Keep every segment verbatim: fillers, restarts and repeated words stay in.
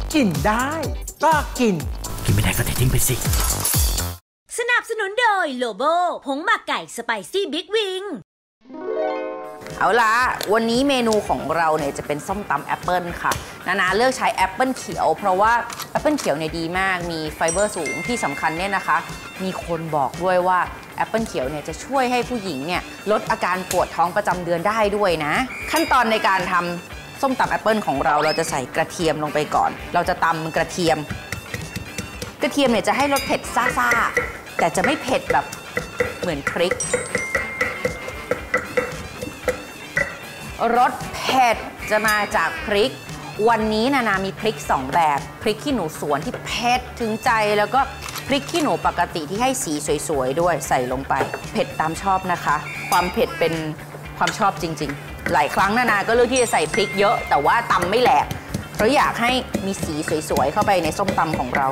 กินได้ก็กินกินไม่ได้ก็ทิ้งไปสิสนับสนุนโดยโลโบผงหมักไก่สไปซี่บิ๊กวิงเอาล่ะวันนี้เมนูของเราเนี่ยจะเป็นส้มตำแอปเปิลค่ะนานาเลือกใช้แอปเปิลเขียวเพราะว่าแอปเปิลเขียวเนี่ยดีมากมีไฟเบอร์สูงที่สำคัญเนี่ยนะคะมีคนบอกด้วยว่าแอปเปิลเขียวเนี่ยจะช่วยให้ผู้หญิงเนี่ยลดอาการปวดท้องประจำเดือนได้ด้วยนะขั้นตอนในการทำส้มตำแอปเปิลของเราเราจะใส่กระเทียมลงไปก่อนเราจะตำกระเทียมกระเทียมเนี่ยจะให้รสเผ็ดซ่าๆแต่จะไม่เผ็ดแบบเหมือนพริกรสเผ็ดจะมาจากพริกวันนี้นานามีพริกสองแบบพริกขี้หนูสวนที่เผ็ดถึงใจแล้วก็พริกขี้หนูปกติที่ให้สีสวยๆด้วยใส่ลงไปเผ็ดตามชอบนะคะความเผ็ดเป็นความชอบจริงๆหลายครั้งนานาก็เลือกที่จะใส่พริกเยอะแต่ว่าตำไม่แหลกเพราะอยากให้มีสีสวยๆเข้าไปในส้มตำของเรา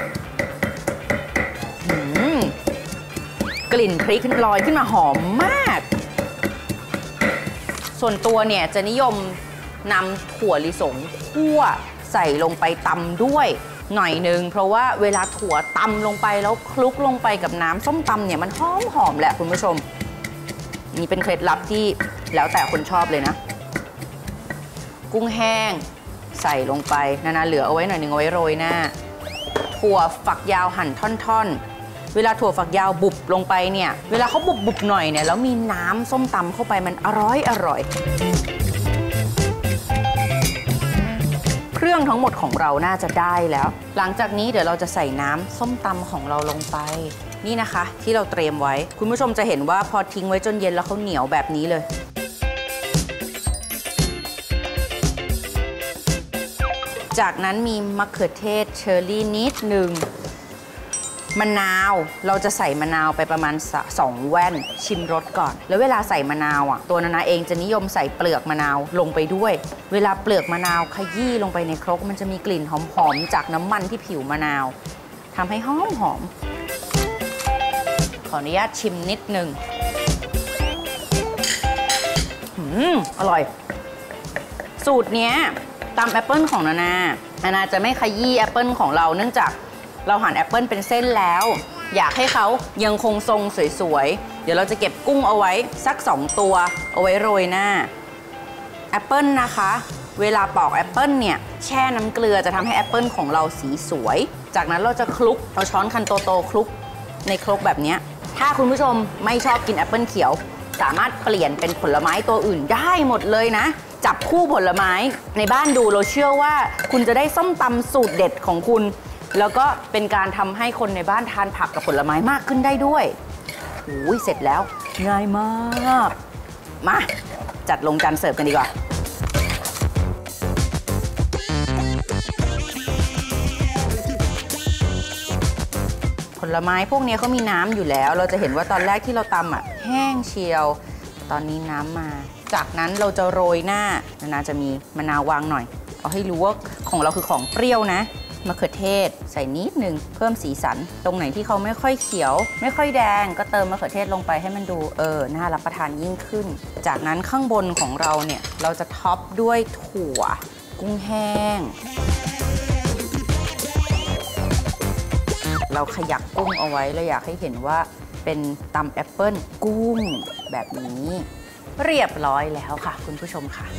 กลิ่นพริกลอยขึ้นมาหอมมากส่วนตัวเนี่ยจะนิยมนำถั่วลิสงคั่วใส่ลงไปตำด้วยหน่อยนึงเพราะว่าเวลาถั่วตำลงไปแล้วคลุกลงไปกับน้ำส้มตำเนี่ยมันหอมหอมแหละคุณผู้ชมนี่เป็นเคล็ดลับที่แล้วแต่คนชอบเลยนะกุ้งแห้งใส่ลงไปนานาเหลือเอาไว้หน่อยนึงเอาไว้โรยหน้าถั่วฝักยาวหั่นท่อนๆเวลาถั่วฝักยาวบุบลงไปเนี่ยเวลาเขาบุบบุบหน่อยเนี่ยแล้วมีน้ำส้มตำเข้าไปมันอร่อยอร่อยเครื่องทั้งหมดของเราน่าจะได้แล้วหลังจากนี้เดี๋ยวเราจะใส่น้ำส้มตำของเราลงไปนี่นะคะที่เราเตรียมไว้คุณผู้ชมจะเห็นว่าพอทิ้งไว้จนเย็นแล้วเขาเหนียวแบบนี้เลยจากนั้นมีมะเขือเทศเชอร์รี่นิดหนึ่งมะนาวเราจะใส่มะนาวไปประมาณสองแว่นชิมรสก่อนแล้วเวลาใส่มะนาวอ่ะตัวนานาเองจะนิยมใส่เปลือกมะนาวลงไปด้วยเวลาเปลือกมะนาวขยี้ลงไปในครกมันจะมีกลิ่นหอมๆจากน้ำมันที่ผิวมะนาวทำให้หอมหอมขออนุญาตชิมนิดนึงอืมอร่อยสูตรเนี้ยตำแอปเปิลของนานานานาจะไม่ขยี้แอปเปิลของเราเนื่องจากเราหั่นแอปเปิลเป็นเส้นแล้วอยากให้เขายังคงทรงสวยๆเดี๋ยวเราจะเก็บกุ้งเอาไว้สักสองตัวเอาไว้โรยหน้าแอปเปิลนะคะเวลาปอกแอปเปิลเนี่ยแช่น้ำเกลือจะทำให้แอปเปิลของเราสีสวยจากนั้นเราจะคลุกเอาช้อนคันโตๆคลุกในครกแบบนี้ถ้าคุณผู้ชมไม่ชอบกินแอปเปิลเขียวสามารถเปลี่ยนเป็นผลไม้ตัวอื่นได้หมดเลยนะจับคู่ผลไม้ในบ้านดูเราเชื่อว่าคุณจะได้ส้มตำสูตรเด็ดของคุณแล้วก็เป็นการทำให้คนในบ้านทานผักกับผลไม้มากขึ้นได้ด้วยโอ้ยเสร็จแล้วง่ายมากมาจัดลงจานเสิร์ฟกันดีกว่าผลไม้พวกนี้เขามีน้ำอยู่แล้วเราจะเห็นว่าตอนแรกที่เราตำอ่ะแห้งเชียวตอนนี้น้ำมาจากนั้นเราจะโรยหน้านานาจะมีมะนาววางหน่อยเอาให้รู้ว่าของเราคือของเปรี้ยวนะมะเขือเทศใส่นิดนึงเพิ่มสีสันตรงไหนที่เขาไม่ค่อยเขียวไม่ค่อยแดงก็เติมมะเขือเทศลงไปให้มันดูเออน่ารับประทานยิ่งขึ้นจากนั้นข้างบนของเราเนี่ยเราจะท็อปด้วยถั่วกุ้งแห้งเราขยักกุ้งเอาไว้เราอยากให้เห็นว่าเป็นตำแอปเปิ้ลกุ้งแบบนี้เรียบร้อยแล้วค่ะคุณผู้ชมค่ะ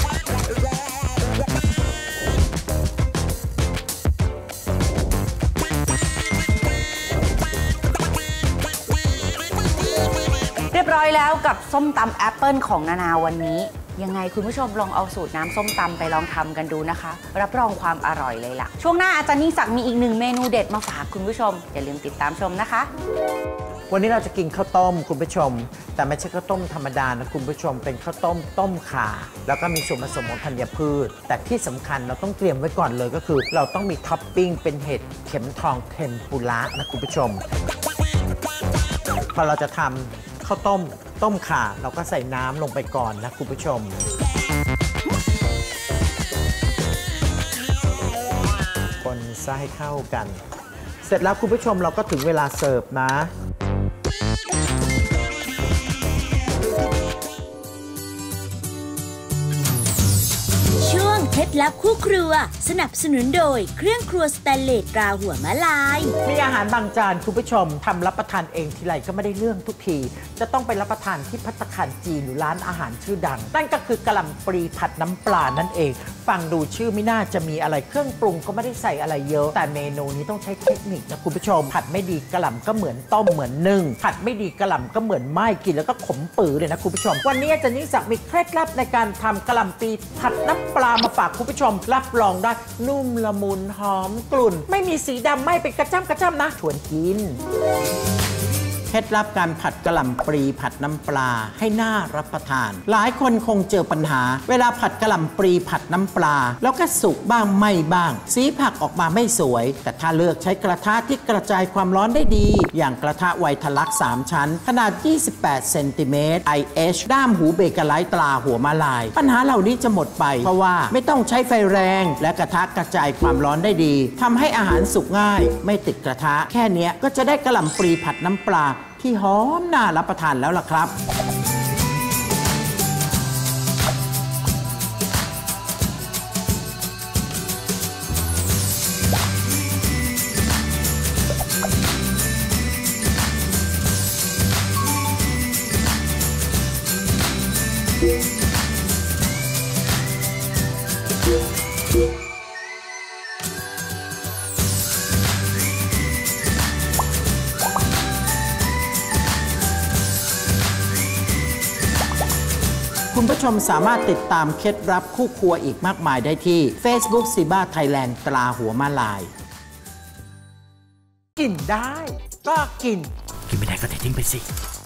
เรียบร้อยแล้วกับส้มตำแอปเปิลของนานาวันนี้ยังไงคุณผู้ชมลองเอาสูตรน้ำส้มตำไปลองทำกันดูนะคะรับรองความอร่อยเลยล่ะช่วงหน้าอาจารย์ยิ่งศักดิ์มีอีกหนึ่งเมนูเด็ดมาฝากคุณผู้ชมอย่าลืมติดตามชมนะคะวันนี้เราจะกินข้าวต้มคุณผู้ชมแต่ไม่ใช่ข้าวต้มธรรมดานะคุณผู้ชมเป็นข้าวต้มต้มข่าแล้วก็มีส่วนผสมของธัญพืชแต่ที่สำคัญเราต้องเตรียมไว้ก่อนเลยก็คือเราต้องมีท็อปปิ้งเป็นเห็ดเข็มทองเทมปุระนะคุณผู้ชมพอเราจะทำข้าวต้มต้มข่าเราก็ใส่น้ำลงไปก่อนนะคุณผู้ชมคนซะให้เข้ากันเสร็จแล้วคุณผู้ชมเราก็ถึงเวลาเสิร์ฟนะช่วงล็ดลับคู่ครัวสนับสนุนโดยเครื่องครัวสแตนเลสตราหัวมะลายมีอาหารบางจานคุณผู้ชมทำรับประทานเองทีไรก็ไม่ได้เรื่องทุกทีจะต้องไปรับประทานที่ภัตตาคารจีนหรือร้านอาหารชื่อดังนั่นก็คือกะหล่ำปลีผัดน้ำปลานั่นเองฟังดูชื่อไม่น่าจะมีอะไรเครื่องปรุงก็ไม่ได้ใส่อะไรเยอะแต่เมนูนี้ต้องใช้เทคนิคนะคุณผู้ชมผัดไม่ดีกะหล่ำก็เหมือนต้มเหมือนนึ่งผัดไม่ดีกะหล่ำก็เหมือนไหม้กินแล้วก็ขมปื๋อเลยนะคุณผู้ชมวันนี้อาจารย์ยิ่งศักดิ์มีเคล็ดลับในการทำกะหล่ำปลีผัดน้ำปลามาฝากคุณผู้ชมรับรองได้นุ่มละมุนหอมกลุ่นไม่มีสีดำไม่เป็นกระจ้ำกระจ้ำนะชวนกินเคล็ดลับการผัดกะหล่ำปลีผัดน้ำปลาให้น่ารับประทานหลายคนคงเจอปัญหาเวลาผัดกะหล่ำปลีผัดน้ำปลาแล้วก็สุกบ้างไม่บ้างสีผักออกมาไม่สวยแต่ถ้าเลือกใช้กระทะที่กระจายความร้อนได้ดีอย่างกระทะไวทลักสามชั้นขนาดยี่สิบแปดเซนติเมตร ไอ เอช ด้ามหูเบเกอร์ไลท์ตราหัวมาลายปัญหาเหล่านี้จะหมดไปเพราะว่าไม่ต้องใช้ไฟแรงและกระทะกระจายความร้อนได้ดีทำให้อาหารสุกง่ายไม่ติดกระทะแค่นี้ก็จะได้กะหล่ำปลีผัดน้ำปลาที่หอมน่ารับประทานแล้วล่ะครับคุณผู้ชมสามารถติดตามเคล็ดลับคู่ครัวอีกมากมายได้ที่ Facebook ซีบ้า Thailand ตราหัวมาลายกินได้ก็กินกินไม่ได้ก็เททิ้งไปสิ